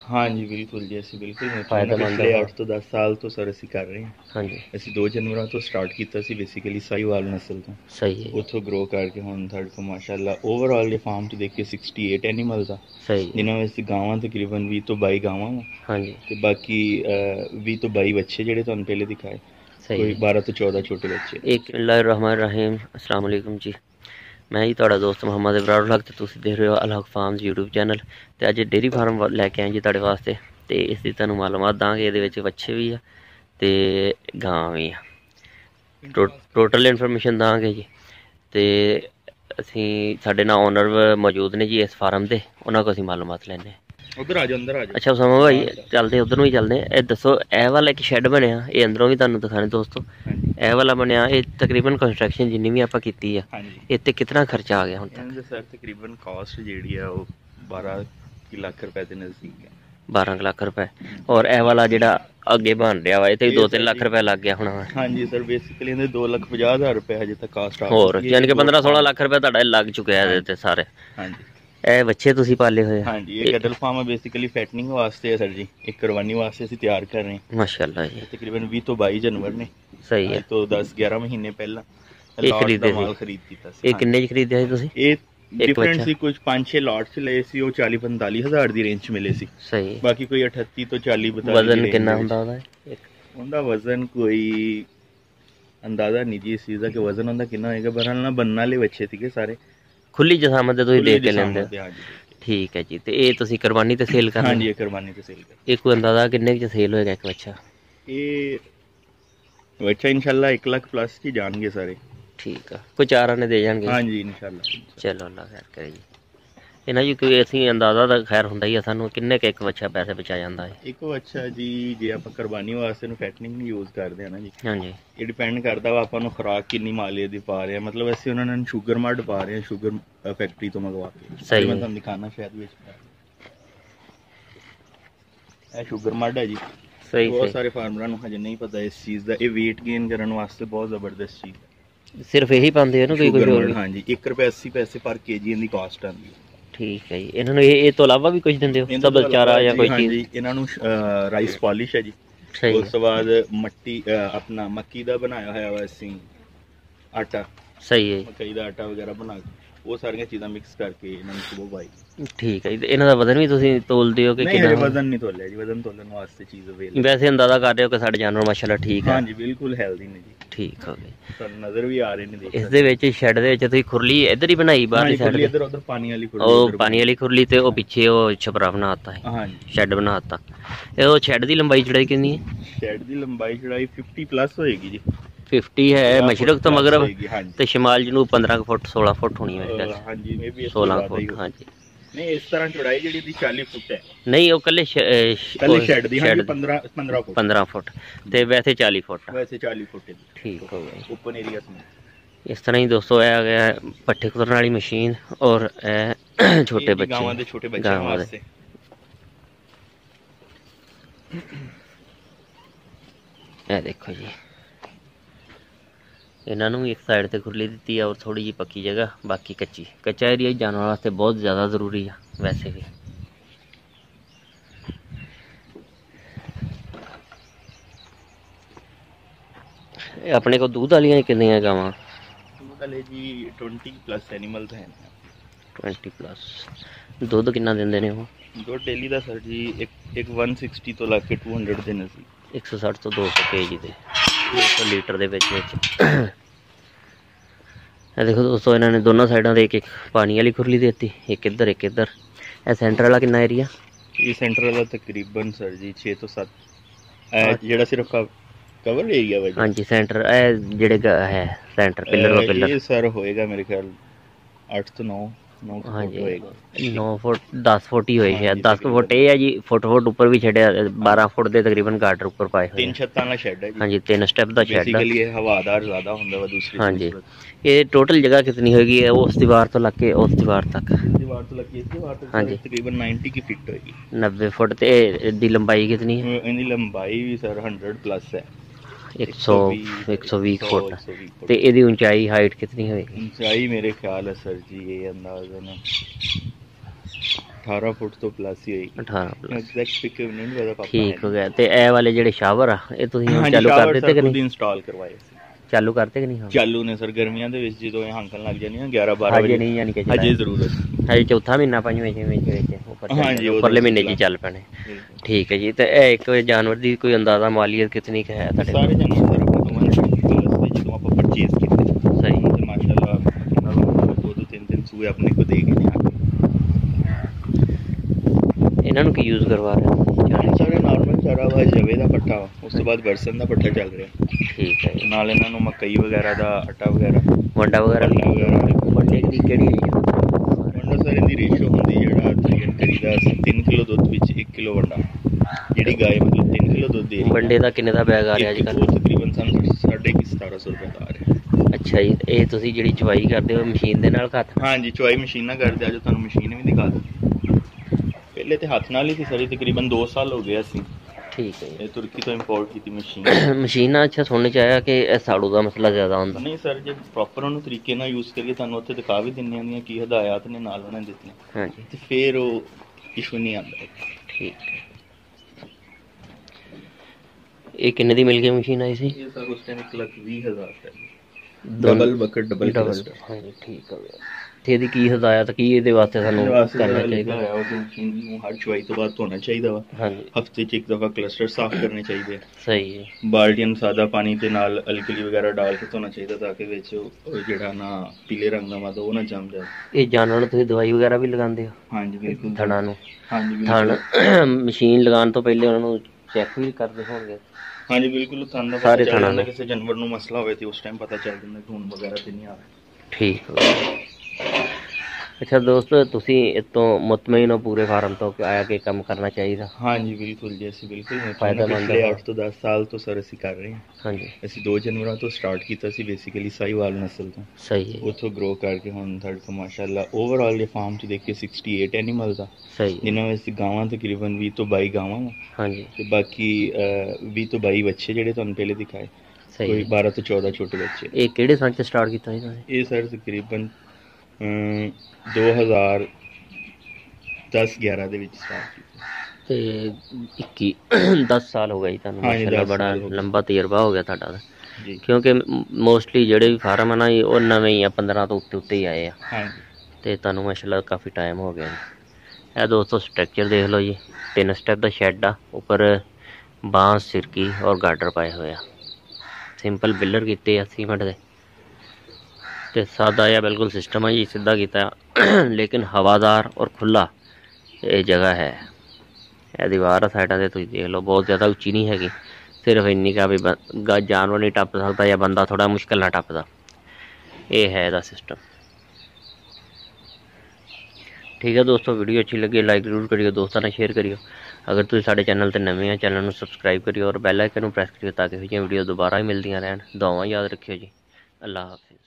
हाँ जी बिल्कुल जी, ਅਸੀਂ ਬਿਲਕੁਲ फायदेमंद पिछले है। 8 ਤੋਂ 10 ਸਾਲ ਤੋਂ ਸਰ ਅਸੀਂ ਕਰ ਰਹੇ ਹਾਂ। हाँ जी। ਅਸੀਂ 2 ਜਨਵਰਾਂ ਤੋਂ ਸਟਾਰਟ ਕੀਤਾ ਸੀ ਬੇਸਿਕਲੀ ਸਾਹੀਵਾਲ ਨਸਲ ਤੋਂ। सही है जी। ਉੱਥੋਂ ਗਰੋ ਕਰਕੇ ਹੁਣ ਸਾਡੇ ਕੋਲ ਮਾਸ਼ਾਅੱਲਾ ਓਵਰਆਲ ਦੇ ਫਾਰਮ 'ਚ ਦੇਖੀਏ 68 ਐਨੀਮਲਸ ਆ, सही है। ਜਿਨ੍ਹਾਂ ਵਿੱਚ ਗਾਵਾਂ ਤਕਰੀਬਨ 20 ਤੋਂ 22 ਗਾਵਾਂ ਵਾ हाँ जी। ਤੇ ਬਾਕੀ 20 ਤੋਂ 22 ਬੱਚੇ ਜਿਹੜੇ ਤੁਹਾਨੂੰ ਪਹਿਲੇ ਦਿਖਾਏ, सही ਕੋਈ है। 12 ਤੋਂ 14 ਛੋਟੇ ਬੱਚੇ। एक बिस्मिल्लाहिर्रहमानिर्रहीम, अस्सलाम वालेकुम जी। मैं जी तुहाडा दोस्त मुहम्मद इबरार लग ते तुसीं देख रहे हो अल हक फार्म्स यूट्यूब चैनल। ते अज डेयरी फार्म लैके आए जी तुहाडे वास्ते। ते इसकी तुहानूं मालूमात दांगे, इहदे विच बच्चे भी आ ते गां भी आ। टोटल इन्फॉर्मेशन दांगे जी। ते असीं साडे नाल ओनर मौजूद ने जी इस फार्म दे, उन्हां कोल असीं मालूमात लैने। उधर आ जाओ, अंदर आ जाओ। अच्छा उसामा भाई, चलते उधर भी चलते। ये दसो, ए वाला एक शैड बनया, ये अंदरों भी तुहानूं दिखाने दोस्तों। ए वाला बनया, ये तकरीबन कंस्ट्रक्शन जिन्नी भी आपां कीती आ, हाँ जी, इत्ते कितना खर्चा आ गया हुण ਇਹਨਾਂ तक? ਦੇ ਸਰ ਤਕਰੀਬਨ ਕਾਸਟ ਜਿਹੜੀ ਆ ਉਹ 12 ਲੱਖ ਰੁਪਏ ਦੇ ਨਜ਼ਦੀਕ ਹੈ। 12 लाख रुपए। और ए वाला जिहड़ा अगे बन रहा वा, इत्ते 2-3 लाख रुपए लग गया होना वा। हाँ जी सर, बेसिकली ਇਹਦੇ 2,50,000 रुपए हजे तक कास्ट आ होर चुकी है। यानी कि 15-16 लाख रुपए तुहाडा लग चुके हैं इहदे ते सारे। हाँ जी, ए बच्चे तुसीं पाले होए? हाँ जी, ये कैटल फार्म है बेसिकली फैटनिंग वास्ते है सर जी, एक कुरबानी वास्ते ਅਸੀਂ ਤਿਆਰ ਕਰ ਰਹੇ ਹਾਂ। माशाअल्लाह जी। तकरीबन 20 ਤੋਂ 22 जनवर ने, सही है। तो 10-11 ਮਹੀਨੇ ਪਹਿਲਾਂ ਇਹ ਖਰੀਦੇ ਸੀ? ਮਾਲ ਖਰੀਦ ਕੀਤਾ ਸੀ। ਇਹ ਕਿੰਨੇ ਚ ਖਰੀਦਿਆ ਸੀ ਤੁਸੀਂ? ਇਹ ਇੱਕ ਡਿਫਰੈਂਟ ਬੱਚਾ? ਸੀ, ਕੁਝ 5-6 ਲਾਟ ਚ ਲਏ ਸੀ, ਉਹ 40-45 ਹਜ਼ਾਰ ਦੀ ਰੇਂਜ ਚ ਮਿਲੇ ਸੀ। ਸਹੀ। ਬਾਕੀ ਕੋਈ 38 ਤੋਂ 40-42। ਵਜ਼ਨ ਕਿੰਨਾ ਹੁੰਦਾ ਉਹਦਾ? ਉਹਦਾ ਵਜ਼ਨ ਕੋਈ ਅੰਦਾਜ਼ਾ ਨਹੀਂ ਜੀ ਇਸ ਚੀਜ਼ ਦਾ ਕਿ ਵਜ਼ਨ ਉਹਦਾ ਕਿੰਨਾ ਹੋਏਗਾ, ਬਹਰਾਲ ਨਾ ਬਣਨ ਵਾਲੇ ਬੱਚੇ ਸੀਗੇ ਸਾਰੇ। ਖੁੱਲੀ ਜਸਾਮਤ ਤੇ ਤੁਸੀਂ ਦੇਖ ਕੇ ਲੈਂਦੇ ਹੋ? हाँ जी, ठीक है जी। तो ये तुसी कुरबानी ते सेल कर? हाँ जी, ये कुरबानी ते सेल कर। ये कोई अंदाजा किन्ने च सेल होएगा एक बच्चा? ये बच्चा इंशाल्लाह 1 लाख प्लस की जाएंगे सारे। ठीक है, कोई 4 आने दे जाएंगे? हाँ जी इंशाल्लाह। चलो अल्लाह खैर करे जी। इन्हां जी कोई असीं अंदाजा ਤਾਂ खैर ਹੁੰਦਾ ਹੀ ਆ ਸਾਨੂੰ, ਕਿੰਨੇ ਕ ਇੱਕ ਬੱਚਾ ਪੈਸੇ ਬਚਾ ਜਾਂਦਾ ਹੈ? ਇੱਕ ਬੱਚਾ ਜੀ ਜੇ ਆਪਾਂ ਕੁਰਬਾਨੀ ਵਾਸਤੇ ਨੂੰ ਫੈਟਨਿੰਗ ਯੂਜ਼ ਕਰਦੇ ਆ ਨਾ ਜੀ, ਹਾਂਜੀ, ਇਹ ਡਿਪੈਂਡ ਕਰਦਾ ਵਾ ਆਪਾਂ ਨੂੰ ਖੁਰਾਕ ਕਿੰਨੀ ਮਾਲੀਏ ਦੀ ਪਾ ਰਹੇ ਆ। ਮਤਲਬ ਅਸੀਂ ਉਹਨਾਂ ਨੂੰ ਸ਼ੂਗਰ ਮੱਡ ਪਾ ਰਹੇ ਆ, ਸ਼ੂਗਰ ਫੈਕਟਰੀ ਤੋਂ ਮੰਗਵਾ ਕੇ। ਸਹੀ ਮੈਂ ਹੈ। ਤੁਹਾਨੂੰ ਦਿਖਾਣਾ ਸ਼ਾਇਦ ਵਿੱਚ ਇਹ ਸ਼ੂਗਰ ਮੱਡ ਹੈ ਜੀ। ਸਹੀ ਬਹੁਤ ਸਹੀ। ਸਾਰੇ ਫਾਰਮਰਾਂ ਨੂੰ ਹਜੇ ਨਹੀਂ ਪਤਾ ਇਸ ਚੀਜ਼ ਦਾ। ਇਹ weight gain ਕਰਨ ਵਾਸਤੇ ਬਹੁਤ ਜ਼ਬਰਦਸਤ ਚੀਜ਼ ਹੈ। ਸਿਰਫ ਇਹੀ ਪਾਉਂਦੇ ਹੋ ਨਾ ਕੋਈ ਸ਼ੂਗਰ ਹੋਰ ਮੱਡ, ਵੀ? ਹਾਂ ਜੀ, 1 ਰੁਪਏ 80 ਪੈਸੇ ਪਰ ਕੇਜੀ ਇਹਦੀ ਕਾਸਟ ਆਉਂਦੀ ਹੈ। ਠੀਕ ਹੈ ਜੀ। ਇਹਨਾਂ ਨੂੰ ਇਹ ਤੋਂ ਇਲਾਵਾ ਵੀ ਕੁਝ ਦਿੰਦੇ ਹੋ? ਸਬਜ਼ ਚਾਰਾ ਜਾਂ ਕੋਈ ਚੀਜ਼? ਹਾਂਜੀ, ਇਹਨਾਂ ਨੂੰ ਰਾਈਸ ਪਾਲਿਸ਼ ਹੈ ਜੀ। ਸਹੀ। ਉਸ ਤੋਂ ਬਾਅਦ ਮੱਟੀ ਆਪਣਾ ਮੱਕੀ ਦਾ ਬਣਾਇਆ ਹੋਇਆ ਵਾ ਅਸੀਂ ਆਟਾ, ਸਹੀ ਹੈ। ਮਕਈ ਦਾ ਆਟਾ ਵਗੈਰਾ ਬਣਾ ਕੇ ਉਹ ਸਾਰੀਆਂ ਚੀਜ਼ਾਂ ਮਿਕਸ ਕਰਕੇ ਇਹਨਾਂ ਨੂੰ ਸੁਬਹ ਪਾਈ। ਠੀਕ ਹੈ ਜੀ। ਤੇ ਇਹਨਾਂ ਦਾ ਵਜ਼ਨ ਵੀ ਤੁਸੀਂ ਤੋਲਦੇ ਹੋ ਕਿ ਨਹੀਂ, ਕਿੰਨਾ? ਵਜ਼ਨ ਨਹੀਂ ਤੋਲਿਆ ਜੀ, ਵਜ਼ਨ ਤੋਲਣ ਵਾਸਤੇ ਚੀਜ਼ ਅਵੇਲੇਬਲ। ਵੈਸੇ ਅੰਦਾਜ਼ਾ ਕਰ ਰਹੇ ਹੋ ਕਿ ਸਾਡੇ ਜਾਨਵਰ ਮਾਸ਼ਾਅੱਲਾ ਠੀਕ ਹੈ? ਹਾਂਜੀ ਬਿਲਕੁਲ ਹੈਲਦੀ ਨੇ ਜੀ। ਠੀਕ ਹੋ ਗਏ। ਤੁਹਾਨੂੰ ਨਜ਼ਰ ਵੀ ਆ ਰਹੇ ਨੇ, ਦੇਖ ਇਸ ਦੇ ਵਿੱਚ ਸ਼ੈੱਡ ਦੇ ਵਿੱਚ ਤੁਸੀਂ ਖੁਰਲੀ ਇੱਧਰ ਹੀ ਬਣਾਈ ਬਾਹਰਲੀ ਸਾਈਡ ਤੇ? ਇੱਧਰ ਉੱਧਰ ਪਾਣੀ ਵਾਲੀ ਖੁਰਲੀ। ਉਹ ਪਾਣੀ ਵਾਲੀ ਖੁਰਲੀ ਤੇ ਉਹ ਪਿੱਛੇ ਉਹ ਛਪਰਾ ਬਣਾਤਾ ਹੈ, ਹਾਂਜੀ ਸ਼ੈੱਡ ਬਣਾਤਾ। ਇਹ ਉਹ ਸ਼ੈੱਡ ਦੀ ਲੰਬਾਈ ਚੜਾਈ ਕਿੰਨੀ ਹੈ? ਸ਼ੈਡ ਦੀ ਲੰਬਾਈ ਚੜਾਈ 50 ਪਲੱਸ ਹੋਏਗੀ ਜੀ। 50 ਹੈ ਮਸ਼ਰਕ ਤੋਂ ਮਗਰਬ, ਹੋਏਗੀ, ਹਾਂਜੀ। ਤੇ ਸ਼ਮਾਲ ਜਨੂਬ 15 ਫੁੱਟ 16 ਫੁੱਟ ਹੋਣੀ ਹੈ। ਹਾਂਜੀ ਮੇ ਵੀ 16 ਫੁੱਟ, ਹਾਂਜੀ। ਨਹੀਂ ਇਸ ਤਰ੍ਹਾਂ ਚੜਾਈ ਜਿਹੜੀ ਦੀ 40 ਫੁੱਟ ਹੈ। ਨਹੀਂ ਉਹ ਕੱਲੇ ਕੱਲੇ ਸ਼ੈਡ ਦੀ, ਹਾਂਜੀ 15 ਫੁੱਟ। 15 ਫੁੱਟ ਤੇ ਵੈਸੇ 40 ਫੁੱਟ। ਵੈਸੇ 40 ਫੁੱਟ ਹੈ। ਠੀਕ ਹੋ ਗਿਆ। ਓਪਨ ਏਰੀਆ ਸਮੇਂ ਇਸ ਤਰ੍ਹਾਂ ਹੀ ਦੋਸਤੋ ਇਹ ਆ ਗਿਆ ਪੱਠੇ ਕੁਤਰਨ ਵਾਲੀ ਮਸ਼ੀਨ ਔਰ ਇਹ ਛੋਟੇ ਬੱਚੇ, ਗਾਵਾਂ ਦੇ ਛੋਟੇ ਬੱਚਿਆਂ ਵਾਸਤੇ। ਇਹ ਦੇਖੋ ਜੀ, ਇਹਨਾਂ ਨੂੰ ਵੀ ਇੱਕ ਸਾਈਡ ਤੇ ਖੁਰਲੀ ਦਿੱਤੀ ਆ ਔਰ ਥੋੜੀ ਜਿਹੀ ਪੱਕੀ ਜਗ੍ਹਾ, ਬਾਕੀ ਕੱਚੀ। ਕੱਚਾ ਏਰੀਆ ਜਾਨਵਰਾਂ ਵਾਸਤੇ ਬਹੁਤ ਜ਼ਿਆਦਾ ਜ਼ਰੂਰੀ ਆ ਵੈਸੇ ਵੀ। ਇਹ ਆਪਣੇ ਕੋਲ दूध ਵਾਲੀਆਂ ਕਿੰਨੀਆਂ ਗਾਵਾਂ? दूध वाले जी 20 प्लस एनिमल्स हैं। 20 ਪਲੱਸ। ਦੁੱਧ ਕਿੰਨਾ ਦਿੰਦੇ ਨੇ ਉਹ? ਦੁੱਧ ਡੇਲੀ ਦਾ ਸਰ ਜੀ ਇੱਕ 160 ਤੋਂ ਲੈ ਕੇ 200 ਦੇ ਨਜ਼ਦੀਕ। 160 ਤੋਂ 200 ਕੇਜੀ ਦੇ, 200 ਲੀਟਰ ਦੇ ਵਿੱਚ ਇਹ ਦੇਖੋ ਦੋਸਤੋ, ਇਹਨਾਂ ਨੇ ਦੋਨੋਂ ਸਾਈਡਾਂ ਤੇ ਇੱਕ ਇੱਕ ਪਾਣੀ ਵਾਲੀ ਖੁਰਲੀ ਦੇ ਦਿੱਤੀ, ਇੱਕ ਇੱਧਰ ਇੱਕ ਇੱਧਰ। ਇਹ ਸੈਂਟਰ ਵਾਲਾ ਕਿੰਨਾ ਏਰੀਆ? ਇਹ ਸੈਂਟਰ ਵਾਲਾ ਤਕਰੀਬਨ ਸਰ ਜੀ 6 ਤੋਂ 7, ਜਿਹੜਾ ਸਿਰਫ ਕਵਰ ਏਰੀਆ ਵਾ ਜੀ। ਹਾਂਜੀ ਸੈਂਟਰ, ਇਹ ਜਿਹੜੇ ਹੈ ਸੈਂਟਰ ਪਿੱਲਰ ਤੋਂ ਪਿੱਲਰ। ਇਹ ਸਰ ਹੋਏਗਾ ਮੇਰੇ ਖਿਆਲ 8 ਤੋਂ 9 ਫੁੱਟ ਹਾਂਜੀ ਹੋਏਗਾ। 9 ਫੁੱਟ 10 ਫੁੱਟ ਹੀ ਹੋਏ ਸ਼ਾਇਦ। 10 ਫੁੱਟ ਇਹ ਹੈ ਜੀ, ਫੁੱਟ ਉੱਪਰ ਵੀ ਛੱਡਿਆ, 12 ਫੁੱਟ ਦੇ ਤਕਰੀਬਨ ਗਾਰਡਰ ਉੱਪਰ ਪਾਏ ਹੋਏ। 3 ਛੱਤਾਂ ਦਾ ਸ਼ੈੱਡ ਹੈ ਜੀ। ਹਾਂਜੀ 3 ਸਟੈਪ ਦਾ ਸ਼ੈੱਡ। ਬੇਸਿਕਲੀ ਇਹ ਹਵਾਦਾਰ ਜ਼ਿਆਦਾ ਹੁੰਦਾ ਵਾ ਦੂਸਰੀ। ਹਾਂਜੀ ਇਹ ਟੋਟਲ ਜਗ੍ਹਾ ਕਿਤਨੀ ਹੋਏਗੀ ਉਸ ਦੀਵਾਰ ਤੋਂ ਲੱਗ ਕੇ ਉਸ ਦੀਵਾਰ ਤੱਕ? ਦੀਵਾਰ ਤੋਂ ਲੱਗੀ ਇਸ ਦੀਵਾਰ ਤੱਕ ਹਾਂਜੀ ਤਕਰੀਬਨ 90 ਕੀ ਫਿਟ ਹੋਏਗੀ। 90 ਫੁੱਟ। ਤੇ ਇਹਦੀ ਲੰਬਾਈ ਕਿਤਨੀ ਹੈ? ਇਹਦੀ ਲੰਬਾਈ ਵੀ ਸਰ 100 ਪਲੱਸ ਹੈ। 120 ਫੁੱਟ। ਤੇ ਇਹਦੀ ਉਚਾਈ ਹਾਈਟ ਕਿਤਨੀ ਹੋਏਗੀ? ऊंचाई मेरे ख्याल है सर जी ये अंदाज़न 18 ਫੁੱਟ ਤੋਂ ਪਲੱਸ ਹੀ ਹੋਏਗੀ। 18 ਪਲੱਸ, ਐਗਜ਼ੈਕਟ ਪਿਕ ਨਹੀਂ ਪਤਾ ਪਾਪਾ ਠੀਕ ਹੋ ਗਿਆ। ਤੇ ਇਹ ਵਾਲੇ ਜਿਹੜੇ ਸ਼ਾਵਰ ਆ ਇਹ ਤੁਸੀਂ ਹੁਣ ਹਾਂਜੀ ਚਾਲੂ ਕਰ ਸ਼ਾਵਰ ਦਿੱਤੇ ਸਰ ਕਿ ਖੁਦ ਨਹੀਂ? ਇੰਸਟਾਲ ਕਰਵਾਏ ਸੀ। ਚਾਲੂ ਕਰਤੇ ਕਿ ਨਹੀਂ? ਹਾਂ ਚਾਲੂ ਨੇ ਸਰ, ਗਰਮੀਆਂ ਦੇ ਵਿੱਚ ਜਦੋਂ ਇਹ ਹਾਂਕਣ ਲੱਗ ਜਾਂਦੀਆਂ 11-12 ਹਜੇ ਵਜੇ ਨਹੀਂ, ਯਾਨੀ ਕਿ ਹਜੇ ਜ਼ਰੂਰਤ। ਹਜੇ ਚੌਥਾ ਮਹੀਨਾ ਪੰਜਵੇਂ ਛੇਵੇਂ ਵਿੱਚ ਹਾਂਜੀ, ਉੱਪਰਲੇ ਮਹੀਨੇ 'ਚ ਚੱਲ ਪੈਣੇ। ਠੀਕ ਹੈ ਜੀ। ਤੇ ਇਹ ਇੱਕ ਜਾਨਵਰ ਦੀ ਕੋਈ ਅੰਦਾਜ਼ਾ ਮਾਲੀਅਤ ਕਿਤਨੀ ਕੁ ਹੈ ਤੁਹਾਡੇ? ਸਾਰੇ ਜਾਨਵਰ ਸਰ ਆਪਣੇ ਤੋਂ ਜਦੋਂ ਆਪਾਂ ਪਰਚੇਸ ਕੀਤੇ ਸਹੀ ਤੇ ਮਾਸ਼ਾਅੱਲਾ ਦੋ ਦੋ ਤਿੰਨ ਸੂਏ ਆਪਣੇ ਕੋ ਦੇ ਗਏ ਨੇ। ਇਹਨਾਂ ਨੂੰ ਕੀ ਯੂਜ਼ ਕਰਵਾ ਰਹੇ ਹੋ? ਸਾਰੇ ਨਾਰਮਲ ਚਾਰਾ ਵਾ, ਜਵੇ ਦਾ ਪੱਠਾ ਵਾ, ਉਸ ਤੋਂ ਬਾਅਦ ਬਰਸਨ ਦਾ ਪੱਠਾ ਚੱਲ ਰਿਹਾ। ਠੀਕ ਹੈ ਜੀ। ਨਾਲ ਇਹਨਾਂ ਨੂੰ ਮਕਈ ਵਗੈਰਾ ਦਾ ਆਟਾ ਵਗੈਰਾ, ਵੰਡਾ ਵਗੈਰਾ ਵੰਡੇ ਦੀ ਕਿਹੜੀ ਰੇਸ਼ੋ? ਵੰਡਾ ਸਰ ਇਹਦੀ ਰੇਸ਼ੋ ਹੁੰਦੀ ਜਿਹੜਾ ਤਕਰੀਬਨ ਕਰੀਦਾ 3 ਕਿਲੋ ਦੁੱਧ ਵਿੱਚ 1 ਕਿਲੋ ਵੰਡਾ। ਜਿਹੜੀ ਗਾय ਮਤਲਬ 3 ਕਿਲੋ ਦੁੱਧ ਦੇ ਰਹੀ। ਵੰਡੇ ਦਾ ਕਿੰਨੇ ਦਾ ਬੈਗ ਆ ਰਿਹਾ ਅੱਜ ਕੱਲ੍ਹ? ਉਹ ਤਕਰੀਬਨ ਸਾਨੂੰ 1750 ਰੁਪਏ ਦਾ ਆ ਰਿਹਾ। ਅੱਛਾ ਜੀ। ਇਹ ਤੁਸੀਂ ਜਿਹੜੀ ਚਵਾਈ ਕਰਦੇ ਹੋ ਮਸ਼ੀਨ ਦੇ ਨਾਲ ਹੱਥ? ਹਾਂਜੀ ਚਵਾਈ ਮਸ਼ੀਨ ਨਾਲ ਕਰਦੇ ਆ, ਜੋ ਤੁਹਾਨੂੰ ਮਸ਼ੀਨ ਵੀ ਦਿਖਾ ਦਿੰਦੀ। ਪਹਿਲੇ ਤੇ ਹੱਥ ਨਾਲ ਹੀ ਸੀ ਸਾਰੀ, ਤਕਰੀਬਨ 2 ਸਾਲ ਹੋ ਗਏ ਅਸੀਂ। ਠੀਕ ਹੈ ਜੀ। ਇਹ ਤੁਰਕੀ ਤੋਂ ਇੰਪੋਰਟ ਕੀਤੀ ਮਸ਼ੀਨ। ਮਸ਼ੀਨਾਂ ਅੱਛਾ ਸੁਣਨ ਚ ਆਇਆ ਕਿ ਇਹ ਸਾੜੂ ਦਾ ਮਸਲਾ ਜ਼ਿਆਦਾ ਹੁੰਦਾ? ਨਹੀਂ ਸਰ, ਜੇ ਪ੍ਰੋਪਰ ਉਹਨੂੰ ਤਰੀਕੇ ਨਾਲ ਯੂਜ਼ ਕਰੀਏ, ਤੁਹਾਨੂੰ ਉੱਥੇ ਦਿਖਾ ਵੀ ਦਿੰਦੇ ਆਂ ਕੀ ਹਦਾਇਤ ਨੇ ਨਾਲ ਉਹਨਾਂ ਨੇ ਦਿੱਤੀਆਂ, ਹਾਂਜੀ, ਤੇ ਫਿਰ ਉਹ ਇਸ਼ੂ ਨਹੀਂ ਆਉਂਦਾ। ਠੀਕ ਹੈ। ਇਹ ਕਿੰਨੇ ਦੀ ਮਿਲ ਗਈ ਮਸ਼ੀਨ ਆਈ ਸੀ? ਇਹ ਸਰ ਉਸ ਟਾਈਮ 1,20,000 ਦਾ ਡਬਲ ਬਕਟ ਡਬਲ ਕਲਸਟਰ। ਹਾਂਜੀ ਠੀਕ ਹੋ ਗਿਆ। ਤੇ ਇਹਦੀ ਕੀ ਹਦਾਇਤ, ਕੀ ਇਹਦੇ ਵਾਸਤੇ ਸਾਨੂੰ ਕਰਨਾ ਚਾਹੀਦਾ? ਉਹ ਮਸ਼ੀਨ ਨੂੰ ਹਰ ਚਵਾਈ ਤੋਂ ਬਾਅਦ ਧੋਣਾ ਚਾਹੀਦਾ ਵਾ। ਹਾਂਜੀ, ਹਫਤੇ 'ਚ ਇੱਕ ਦਫਾ ਕਲਸਟਰ ਸਾਫ਼ ਕਰਨੇ ਚਾਹੀਦੇ ਆ। ਸਹੀ ਹੈ। ਬਾਲਟੀਆਂ ਨੂੰ ਸਾਦਾ ਪਾਣੀ ਤੇ ਨਾਲ ਅਲਕਲੀ ਵਗੈਰਾ ਡਾਲ ਕੇ ਧੋਣਾ ਚਾਹੀਦਾ, ਤਾਂ ਕਿ ਵਿੱਚ ਉਹ ਜਿਹੜਾ ਨਾ ਪੀਲੇ ਰੰਗ ਦਾ ਮਾਦਾ ਉਹ ਨਾ ਜੰਮ ਜਾਏ। ਇਹ ਜਾਨਵਰਾਂ ਨੂੰ ਤੁਸੀਂ ਦਵਾਈ ਵਗੈਰਾ ਵੀ ਲਗਾਉਂਦੇ ਹੋ? ਹਾਂਜੀ ਬਿਲਕੁਲ। ਥਣਾਂ ਨੂੰ? ਹਾਂਜੀ ਥਣ ਮਸ਼ੀਨ ਲਗਾਉਣ ਤੋਂ ਪਹਿਲੇ ਉਹਨਾਂ ਨੂੰ ਚੈੱਕ ਵੀ ਕਰਦੇ ਹੋਣਗੇ? ਹਾਂਜੀ ਬਿਲਕੁਲ। ਥਣ ਦਾ ਸਾਰੇ ਪਤਾ ਚੱਲ ਥਣਾਂ ਜਾਂਦਾ, ਨੂੰ? ਕਿਸੇ ਜਾਨਵਰ ਨੂੰ ਮਸਲਾ ਹੋਵੇ ਤੇ ਉਸ ਟਾਈਮ ਪਤਾ ਚੱਲ ਜਾਂਦਾ ਕਿ ਹੁਣ ਵਗੈਰਾ ਤੇ ਨਹੀਂ ਆ ਰਿਹਾ। ਠੀਕ ਹੋ ਗਿਆ। ਅੱਛਾ ਦੋਸਤ, ਤੁਸੀਂ ਇਸ ਤੋਂ ਮੁਤਮਈਨ ਹੋ ਪੂਰੇ ਫਾਰਮ ਤੋਂ ਕਿ ਆਇਆ ਕਿ ਕੰਮ ਕਰਨਾ ਚਾਹੀਦਾ? ਹਾਂਜੀ ਬਿਲਕੁਲ ਜੀ, ਅਸੀਂ ਬਿਲਕੁਲ ਫਾਇਦੇਮੰਦ ਪਿਛਲੇ 8 ਤੋਂ 10 ਸਾਲ ਤੋਂ ਸਰ ਅਸੀਂ ਕਰ ਰਹੇ ਹਾਂ। ਹਾਂਜੀ, ਅਸੀਂ 2 ਜਾਨਵਰਾਂ ਤੋਂ ਸਟਾਰਟ ਕੀਤਾ ਸੀ, ਬੇਸਿਕਲੀ ਸਾਹੀਵਾਲ ਨਸਲ ਤੋਂ। ਸਹੀ ਹੈ। ਉੱਥੋਂ ਗਰੋ ਕਰਕੇ ਹੁਣ ਸਾਡੇ ਕੋਲ ਮਾਸ਼ਾਅੱਲਾ ਓਵਰਆਲ ਦੇ ਫਾਰਮ 'ਚ ਦੇਖੀਏ 68 ਐਨੀਮਲਸ ਆ, ਸਹੀ ਹੈ। ਜਿਨ੍ਹਾਂ ਵਿੱਚ ਗਾਵਾਂ ਤਕਰੀਬਨ 20 ਤੋਂ 22 ਗਾਵਾਂ ਵਾ, ਹਾਂਜੀ, ਤੇ ਬਾਕੀ 20 ਤੋਂ 22 ਬੱਚੇ ਜਿਹੜੇ ਤੁਹਾਨੂੰ ਪਹਿਲੇ ਦਿਖਾਏ, ਸਹੀ ਕੋਈ ਹੈ। 12 ਤੋਂ 14 ਛੋਟੇ ਬੱਚੇ। ਇਹ ਕਿਹੜੇ ਸਾਲ ਚ ਸਟਾਰਟ ਕੀਤਾ ਸੀ ਤੁਸੀਂ? ਇਹ ਸਰ ਤਕਰੀਬਨ 2010-11 ਦੇ ਵਿੱਚ ਸਟਾਰਟ ਕੀਤਾ। ਤੇ 21 10 ਸਾਲ ਹੋ ਗਏ ਜੀ ਤੁਹਾਨੂੰ? ਹਾਂਜੀ, ਮਾਸ਼ਾਅੱਲਾ 10 ਬੜਾ ਸਾਲ ਹੋ ਗਏ। ਲੰਬਾ ਤਜਰਬਾ ਹੋ ਗਿਆ ਤੁਹਾਡਾ ਜੀ ਕਿਉਂਕਿ ਮੋਸਟਲੀ ਜਿਹੜੇ ਵੀ ਫਾਰਮ ਆ ਨਾ ਜੀ, ਉਹ ਨਵੇਂ ਹੀ ਆ, 15 ਤੋਂ ਉੱਤੇ ਹੀ ਆਏ ਆ, ਹਾਂਜੀ ਤੇ ਤੁਹਾਨੂੰ ਮਾਸ਼ਾਅੱਲਾ ਕਾਫੀ ਟਾਈਮ ਹੋ ਗਿਆ ਜੀ। ਇਹ ਦੋਸਤੋ ਸਟਰਕਚਰ ਦੇਖ ਲਓ ਜੀ, 3 ਸਟੈਪ ਦਾ ਸ਼ੈੱਡ ਆ, ਉੱਪਰ ਬਾਂਸ, ਸਿਰਕੀ ਔਰ ਗਾਰਡਰ ਪਾਏ ਹੋਏ ਆ, ਸਿੰਪਲ ਬਿਲਰ ਕੀਤੇ ਆ ਸੀਮੈਂਟ ਦੇ, ਤੇ ਸਾਦਾ ਜਿਹਾ ਬਿਲਕੁਲ ਸਿਸਟਮ ਹੈ ਜੀ, ਸਿੱਧਾ ਕੀਤਾ ਲੇਕਿਨ ਹਵਾਦਾਰ ਔਰ ਖੁੱਲਾ ਇਹ ਜਗ੍ਹਾ ਹੈ। ਇਹ ਦੀਵਾਰ ਆ ਸਾਈਡਾਂ ਤੇ ਤੁਸੀਂ ਦੇਖ ਲਓ, ਬਹੁਤ ਜ਼ਿਆਦਾ ਉੱਚੀ ਨਹੀਂ ਹੈਗੀ, ਸਿਰਫ ਇੰਨੀ ਕਾ ਵੀ ਜਾਨਵਰ ਨਹੀਂ ਟੱਪ ਸਕਦਾ ਜਾਂ ਬੰਦਾ ਥੋੜਾ ਮੁਸ਼ਕਿਲ ਨਾਲ ਟੱਪਦਾ, ਇਹ ਹੈ ਇਹਦਾ ਸਿਸਟਮ। ਠੀਕ ਹੈ ਦੋਸਤੋ, ਵੀਡੀਓ ਅੱਛੀ ਲੱਗੀ ਲਾਈਕ ਜ਼ਰੂਰ ਕਰਿਓ, ਦੋਸਤਾਂ ਨਾਲ ਸ਼ੇਅਰ ਕਰਿਓ। ਅਗਰ ਤੁਸੀਂ ਸਾਡੇ ਚੈਨਲ ਤੇ ਨਵੇਂ ਆ, ਚੈਨਲ ਨੂੰ ਸਬਸਕ੍ਰਾਈਬ ਕਰਿਓ ਔਰ ਬੈਲ ਆਈਕਨ ਨੂੰ ਪ੍ਰੈਸ ਕਰਿਓ ਤਾਂ ਕਿ ਇਹੋ ਜਿਹੀਆਂ ਵੀਡੀਓ ਦੁਬਾਰਾ ਹੀ ਮਿਲਦੀਆਂ ਰਹਿਣ। ਦੁਆਵਾਂ ਯਾਦ ਰੱਖਿਓ ਜੀ। ਅੱਲਾ ਹਾਫਿਜ਼।